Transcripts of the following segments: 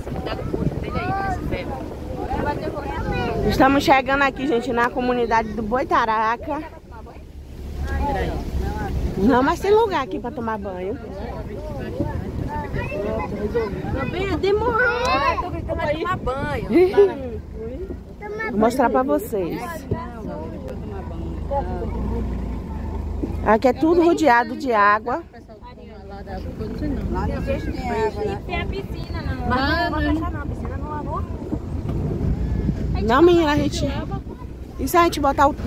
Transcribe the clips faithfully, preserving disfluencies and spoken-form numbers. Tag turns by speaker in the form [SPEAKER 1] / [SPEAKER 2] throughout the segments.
[SPEAKER 1] Estamos chegando aqui, gente, na comunidade do Boitaraca. Não, mas tem lugar aqui para tomar banho. Demorou. Tô gritando pra tomar banho. Vou mostrar para vocês. Aqui é tudo rodeado de água.
[SPEAKER 2] Tem a piscina, não. Mas não vou fechar não, a piscina não lavou.
[SPEAKER 1] Não, menina, a gente... E se a gente botar o...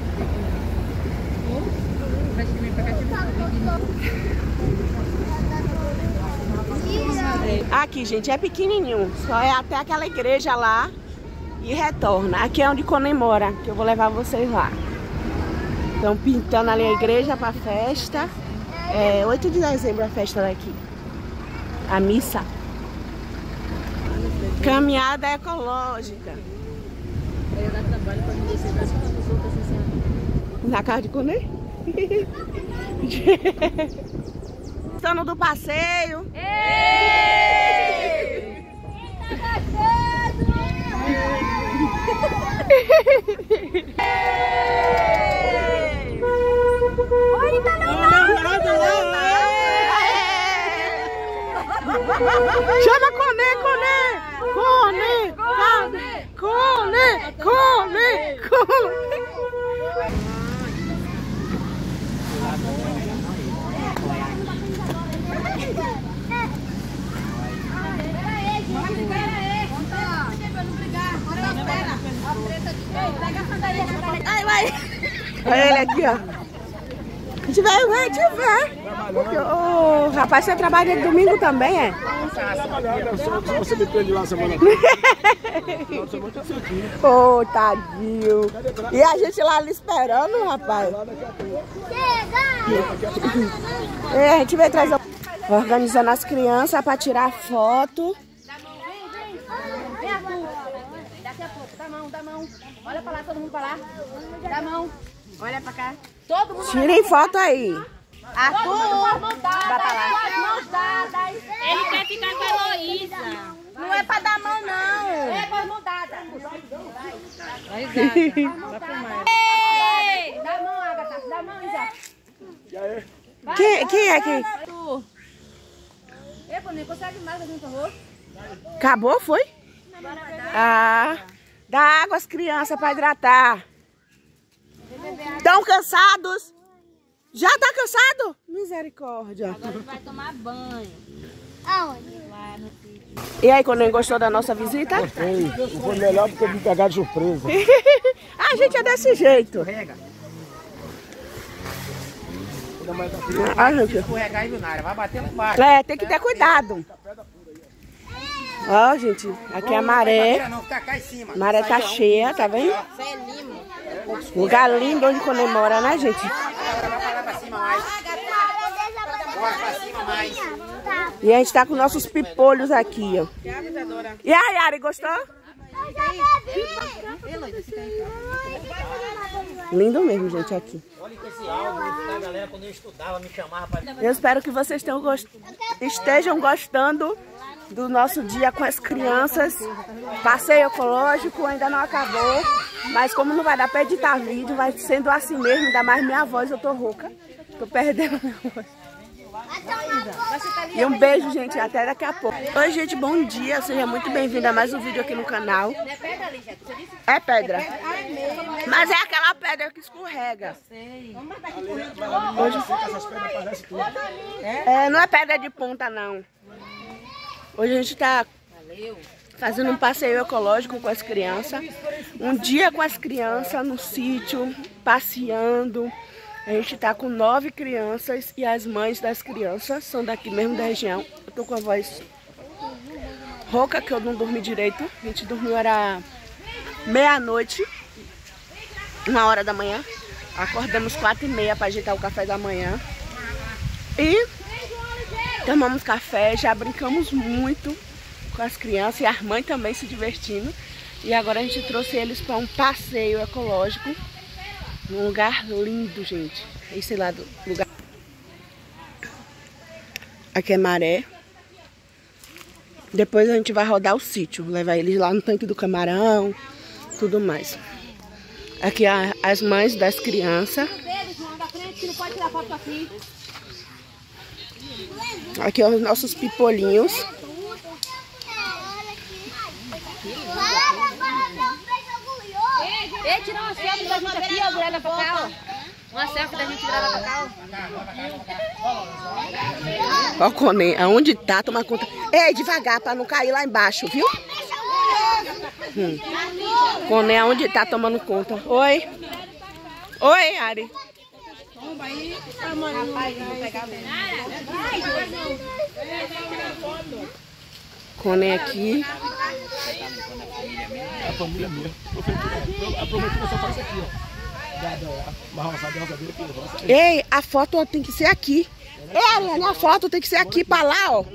[SPEAKER 1] Aqui, gente, é pequenininho. Só é até aquela igreja lá e retorna. Aqui é onde comemora, que eu vou levar vocês lá. Estão pintando ali a igreja para festa. É oito de dezembro a festa daqui. A missa. Caminhada ecológica. Na casa de comer? Estando do passeio.
[SPEAKER 2] Ei! Oi, tá não,
[SPEAKER 1] chama Conê, Conê! Conê! Conê! Conê! Conê! Ai, vai! Olha ele aqui, ó. A gente vai, vai, te ver. Porque, oh, rapaz, você trabalha de domingo também, é?
[SPEAKER 3] Só você me prende lá semana.
[SPEAKER 1] Ô, oh, tadinho. E a gente lá ali esperando, rapaz. É, a gente veio trazer. Organizando as crianças para tirar foto.
[SPEAKER 2] Daqui a pouco, dá a mão, dá a mão. Olha pra lá, todo mundo pra lá. Dá a mão. Olha pra cá. Todo mundo.
[SPEAKER 1] Tirem foto aí.
[SPEAKER 2] Arthur, dá pra lá. Mãos dadas. Ele quer ficar com a Heloísa. Não é pra dar mão, não. É com as mãos dadas. Vai, Gata. Ei! Dá a mão, Agatha. Dá a mão, Isa.
[SPEAKER 1] Quem, quem é aqui?
[SPEAKER 2] Ei, pô, nem consegue mais fazer um favor?
[SPEAKER 1] Acabou, foi? Ah, dá água às crianças para hidratar. Estão cansados? Já tá cansado? Misericórdia.
[SPEAKER 2] Agora ele vai tomar banho.
[SPEAKER 4] Aonde?
[SPEAKER 2] Lá no sítio.
[SPEAKER 1] E aí, quando gostou da nossa visita?
[SPEAKER 3] Foi, foi melhor porque eu me pegar de surpresa.
[SPEAKER 1] A gente é desse jeito. Ah, gente.
[SPEAKER 5] Escorregar aí, Lunara, vai bater lá embaixo.
[SPEAKER 1] É, tem que ter cuidado. Ó, gente, aqui é a maré.
[SPEAKER 5] Não, fica cá em cima.
[SPEAKER 1] A maré tá cheia, tá vendo? Lugar lindo onde comemora, né, gente?
[SPEAKER 5] Agora vai pra lá pra cima mais. Bora pra cima mais.
[SPEAKER 1] E a gente tá com nossos pipolhos aqui, ó. E a Yari, gostou? Lindo mesmo, gente, aqui.
[SPEAKER 5] Olha que esse álbum, a galera, quando eu estudava, me chamava pra...
[SPEAKER 1] Eu espero que vocês tenham gost... estejam gostando do nosso dia com as crianças. Passeio ecológico ainda não acabou, mas como não vai dar pra editar vídeo, vai sendo assim mesmo, ainda mais minha voz, eu tô rouca. Tô perdendo a minha voz. E um beijo, gente, até daqui a pouco. Oi, gente, bom dia, seja muito bem-vindo a mais um vídeo aqui no canal. É pedra. Mas é aquela pedra que escorrega. Hoje... É, não é pedra de ponta, não. Hoje a gente tá fazendo um passeio ecológico com as crianças. Um dia com as crianças no sítio, passeando. A gente tá com nove crianças e as mães das crianças são daqui mesmo da região. Eu tô com a voz rouca, que eu não dormi direito. A gente dormiu, era meia-noite, uma hora da manhã. Acordamos quatro e meia para ajeitar o café da manhã. E tomamos café, já brincamos muito com as crianças e as mães também se divertindo. E agora a gente trouxe eles para um passeio ecológico. Um lugar lindo, gente. Esse lá do lugar. Aqui é maré. Depois a gente vai rodar o sítio, levar eles lá no tanque do camarão, tudo mais. Aqui a, as mães das crianças. Aqui ó, os nossos pipolinhos.
[SPEAKER 2] Ei, tirar uma selfie da gente aqui, ó, virada pra cá, ó. Uma selfie da gente virada pra cá,
[SPEAKER 1] ó. Ó, Coné, aonde tá, toma conta. Ei, devagar, pra não cair lá embaixo, viu? Hum. Coné, aonde tá, tomando conta. Oi. Oi, Ari. Coné aqui.
[SPEAKER 3] A família mesmo. Aproveita que eu só faço aqui, ó.
[SPEAKER 1] Ei, a foto tem que ser aqui. Ei, Ariane, a foto tem que ser aqui pra lá, ó.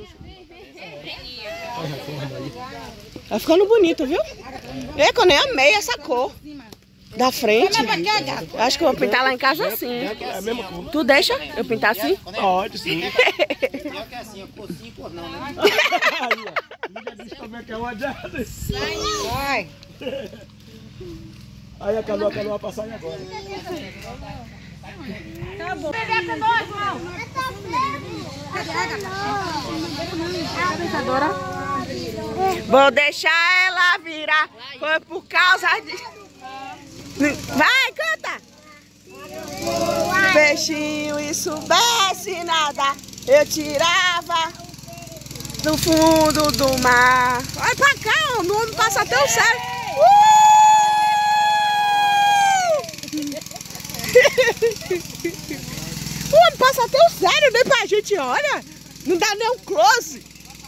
[SPEAKER 1] Tá ficando bonito, viu? Ei, que eu nem amei essa cor da frente. Acho que eu vou pintar lá em casa assim. Tu deixa eu pintar assim?
[SPEAKER 3] Pode, sim.
[SPEAKER 5] Pior que assim, cor sim, cor não, né?
[SPEAKER 3] Vai. Aí a canoa, a canoa vai passar aí agora.
[SPEAKER 2] Acabou. Beber pra nós, irmão.
[SPEAKER 1] Vou deixar ela virar. Foi por causa de... Vai, canta! Peixinho e soubesse nadar, eu tirava do fundo do mar. Olha pra cá, o nome passa até o céu. Uh! O homem passa até o sério, nem pra gente, olha. Não dá nem um close.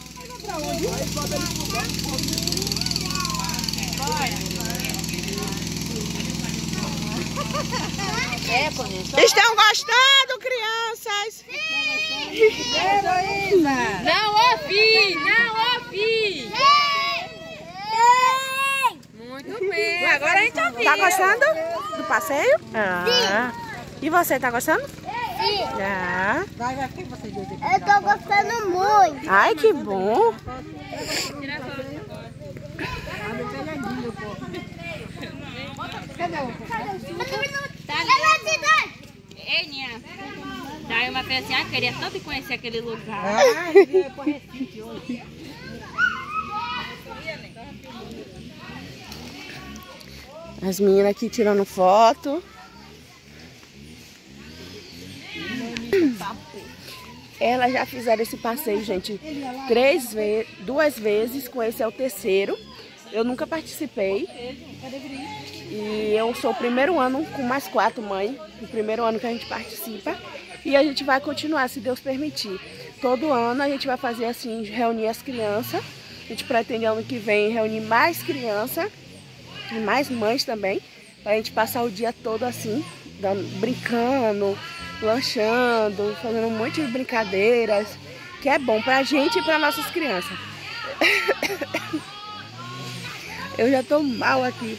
[SPEAKER 1] Estão gostando, crianças?
[SPEAKER 2] Não ouvi, não ouvi. Muito bem, agora a gente ouviu.
[SPEAKER 1] Tá gostando do passeio? Ah. E você, tá gostando?
[SPEAKER 4] Sim.
[SPEAKER 1] Ah.
[SPEAKER 4] Eu tô gostando muito.
[SPEAKER 1] Ai, que bom.
[SPEAKER 2] Ei, Nia. Daí uma fez assim, ah, queria tanto conhecer aquele lugar.
[SPEAKER 1] As meninas aqui tirando foto. Elas já fizeram esse passeio, gente, três vezes, duas vezes, com esse é o terceiro. Eu nunca participei. E eu sou o primeiro ano com mais quatro, mãe. O primeiro ano que a gente participa. E a gente vai continuar, se Deus permitir. Todo ano a gente vai fazer assim, reunir as crianças. A gente pretende ano que vem reunir mais crianças e mais mães também. Pra gente passar o dia todo assim, dando, brincando, lanchando, fazendo um monte de brincadeiras. Que é bom pra gente e pra nossas crianças. Eu já tô mal aqui.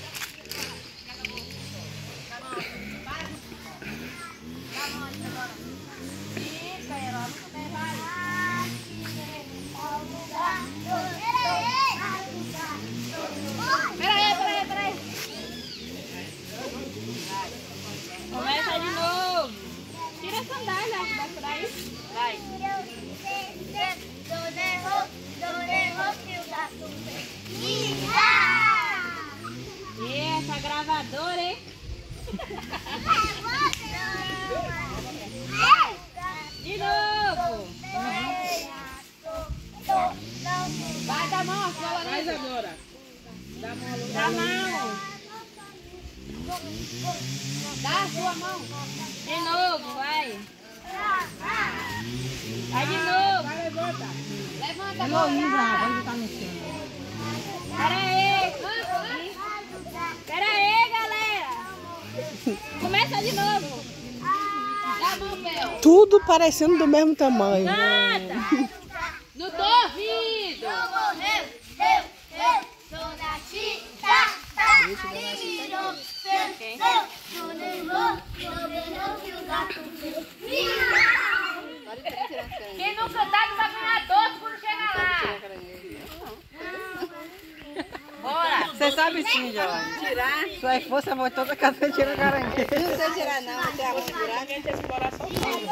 [SPEAKER 2] Peraí, peraí, peraí. Começa de novo. Tira a sandália, vai por aí. Vai. E essa gravadora, hein? De novo. Vai dar mão, fala mais agora. Dá mão. Dá mão. Dá a sua mão. De novo, vai. Vai de novo. Vai, levanta. Levanta a mão. Pera aí. Pera aí, galera. Começa de novo. Dá a mão, Bel.
[SPEAKER 1] Tudo parecendo do mesmo tamanho.
[SPEAKER 2] Nada. Não tô ouvindo. Quem não cantar não vai ganhar doce quando chegar lá.
[SPEAKER 6] Você sabe sim, Giovanni. Tirar? Sua força vai toda casa você tira o caranguejo. Não precisa tirar não, vai tirar o buraco.
[SPEAKER 1] Quem tem que explorar só o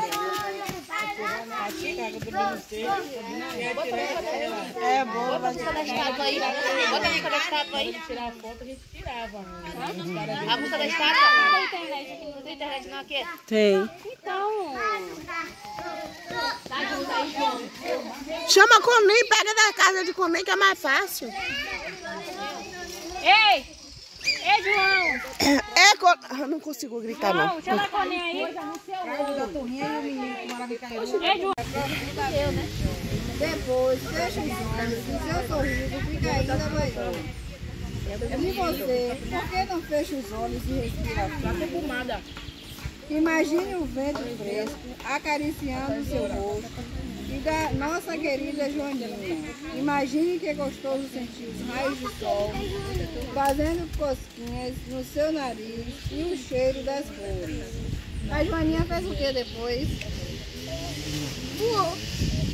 [SPEAKER 6] É boa.
[SPEAKER 2] Bota a música da estátua aí. Bota a música da estátua aí.
[SPEAKER 1] tirar a foto, a gente tirava.
[SPEAKER 2] A música da estátua? Não tem internet aqui, não tem internet não aqui.
[SPEAKER 1] Tem.
[SPEAKER 2] Então...
[SPEAKER 1] Chama a Conem, pega da casa de Conem que é mais fácil.
[SPEAKER 2] Ei! Ei, João!
[SPEAKER 1] É, Con... Eu não consigo gritar, não.
[SPEAKER 2] João, chama a Conem aí. Ei, João!
[SPEAKER 6] Depois, fecha os olhos, o seu sorriso fica ainda maior. E você, por que não fecha os olhos e respira fundo? Imagine o vento fresco acariciando o seu rosto e da nossa querida Joaninha. Imagine que é gostoso sentir os raios de sol fazendo cosquinhas no seu nariz e o cheiro das flores. A Joaninha fez o que depois? Voou.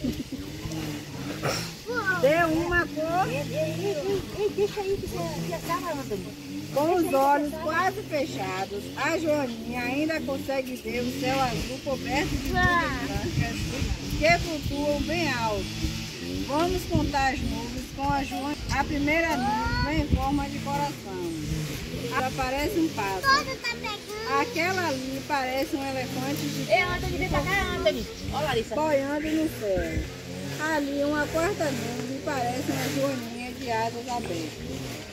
[SPEAKER 6] Deu uma cor. Deixa aí que você já estava andando. Com os olhos quase fechados, a Joaninha ainda consegue ver o céu azul coberto de nuvens brancas que flutuam bem alto. Vamos contar as nuvens com a Joaninha. A primeira nuvem vem em forma de coração. Ela parece um pássaro. Aquela ali parece um elefante de
[SPEAKER 2] Ei, Anthony, vem pra cá, Anthony. Ó, Larissa.
[SPEAKER 6] boiando no céu. Ali uma quarta nuvem parece uma joaninha de asas abertas.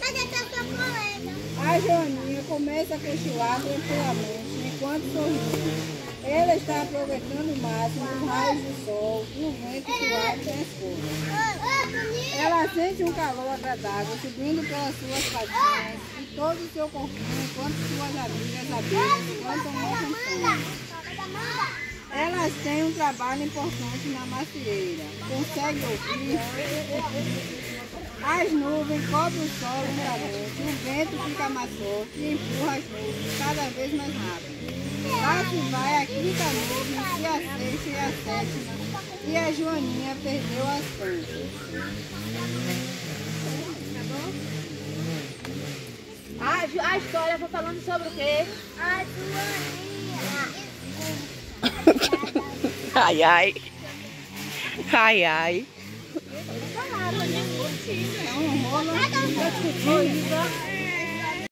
[SPEAKER 6] A Joaninha começa a cochilar tranquilamente enquanto sorri. Ela está aproveitando o máximo os raios do sol e o vento suave das folhas. Ela sente um calor agradável subindo pelas suas patinhas e todo o seu corpinho enquanto suas amigas abelhas cantam uma canção. Elas têm um trabalho importante na macieira. Consegue ouvir? As nuvens cobrem o sol lentamente, o vento fica mais forte e empurra as nuvens cada vez mais rápido. Lá se vai a quinta nuvem, e a sexta e a sétima, e a Joaninha perdeu as contas.
[SPEAKER 2] A, a história foi falando sobre o quê?
[SPEAKER 4] A Joaninha.
[SPEAKER 1] Ai, ai. Ai, ai.
[SPEAKER 6] É um rolo.